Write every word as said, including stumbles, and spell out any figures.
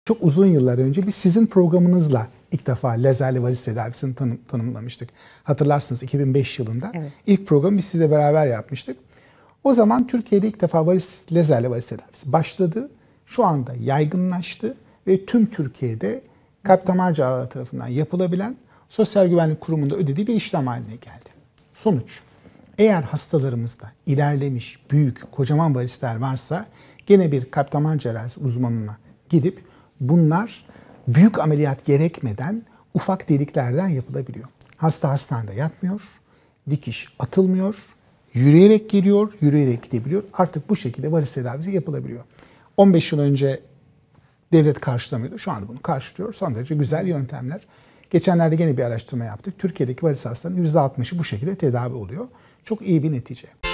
Çok uzun yıllar önce biz sizin programınızla ilk defa lazerli varis tedavisini tanım, tanımlamıştık. Hatırlarsınız iki bin beş yılında evet. ilk programı biz sizle beraber yapmıştık. O zaman Türkiye'de ilk defa varis, lazerli varis tedavisi başladı. Şu anda yaygınlaştı ve tüm Türkiye'de kalp damar cerrahları tarafından yapılabilen Sosyal Güvenlik Kurumu'nda ödediği bir işlem haline geldi. Sonuç, eğer hastalarımızda ilerlemiş, büyük, kocaman varisler varsa gene bir kalp damar cerrahisi uzmanına gidip bunlar büyük ameliyat gerekmeden ufak deliklerden yapılabiliyor. Hasta hastanede yatmıyor, dikiş atılmıyor, yürüyerek geliyor, yürüyerek gidebiliyor. Artık bu şekilde varis tedavisi yapılabiliyor. on beş yıl önce devlet karşılamıyordu. Şu anda bunu karşılıyor. Son derece güzel yöntemler. Geçenlerde yine bir araştırma yaptık. Türkiye'deki varis hastalarının yüzde altmışı bu şekilde tedavi oluyor. Çok iyi bir netice.